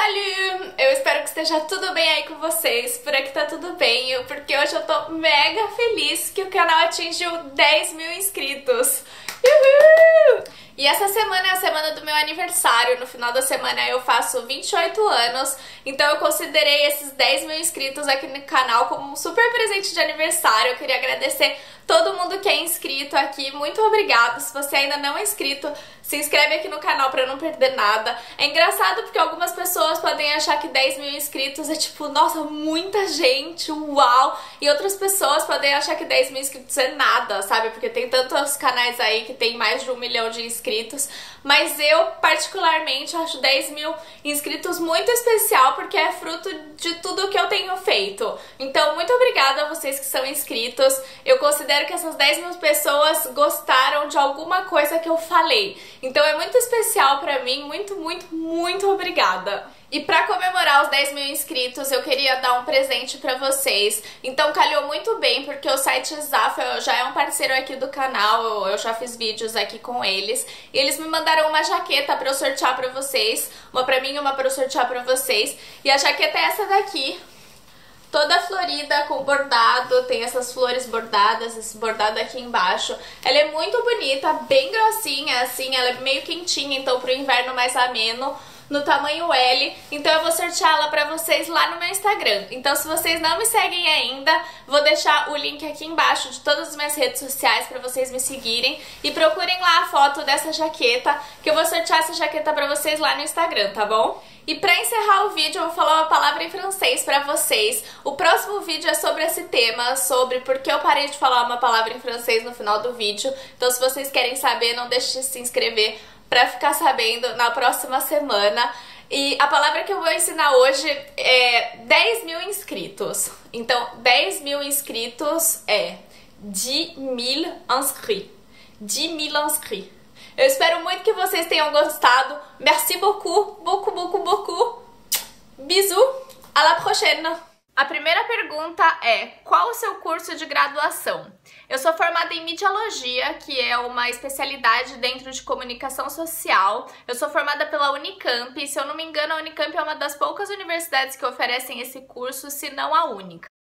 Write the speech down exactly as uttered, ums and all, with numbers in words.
Salut! Eu espero que esteja tudo bem aí com vocês, por aqui tá tudo bem, porque hoje eu tô mega feliz que o canal atingiu dez mil inscritos. Uhul! E essa semana é a semana do meu aniversário, no final da semana eu faço vinte e oito anos, então eu considerei esses dez mil inscritos aqui no canal como um super presente de aniversário. Eu queria agradecer todo mundo que é inscrito aqui, muito obrigada. Se você ainda não é inscrito, se inscreve aqui no canal pra não perder nada. É engraçado porque algumas pessoas podem achar que dez mil inscritos é tipo, nossa, muita gente, uau! E outras pessoas podem achar que dez mil inscritos é nada, sabe? Porque tem tantos canais aí que tem mais de um milhão de inscritos. Mas eu, particularmente, acho dez mil inscritos muito especial porque é fruto de tudo que eu tenho feito. Então, muito obrigada a vocês que são inscritos. Eu considero que essas dez mil pessoas gostaram de alguma coisa que eu falei. Então é muito especial pra mim, muito, muito, muito obrigada. E pra comemorar os dez mil inscritos, eu queria dar um presente pra vocês. Então calhou muito bem, porque o site Zafra já é um parceiro aqui do canal, eu já fiz vídeos aqui com eles. E eles me mandaram uma jaqueta pra eu sortear pra vocês, uma pra mim e uma pra eu sortear pra vocês. E a jaqueta é essa daqui, toda florida, com bordado, tem essas flores bordadas, esse bordado aqui embaixo. Ela é muito bonita, bem grossinha, assim, ela é meio quentinha, então pro inverno mais ameno, no tamanho L. Então eu vou sortear ela pra vocês lá no meu Instagram. Então se vocês não me seguem ainda, vou deixar o link aqui embaixo de todas as minhas redes sociais pra vocês me seguirem. E procurem lá a foto dessa jaqueta, que eu vou sortear essa jaqueta pra vocês lá no Instagram, tá bom? E pra encerrar o vídeo, eu vou falar uma palavra em francês pra vocês. O próximo vídeo é sobre esse tema, sobre por que eu parei de falar uma palavra em francês no final do vídeo. Então se vocês querem saber, não deixe de se inscrever pra ficar sabendo na próxima semana. E a palavra que eu vou ensinar hoje é dez mil inscritos. Então, dez mil inscritos é dix mille inscrits. dix mille inscrits. Eu espero muito que vocês tenham gostado. Merci beaucoup, beaucoup, beaucoup, beaucoup. Bisous, à la prochaine! A primeira pergunta é: qual o seu curso de graduação? Eu sou formada em Midiologia, que é uma especialidade dentro de comunicação social. Eu sou formada pela Unicamp, e se eu não me engano, a Unicamp é uma das poucas universidades que oferecem esse curso, se não a única.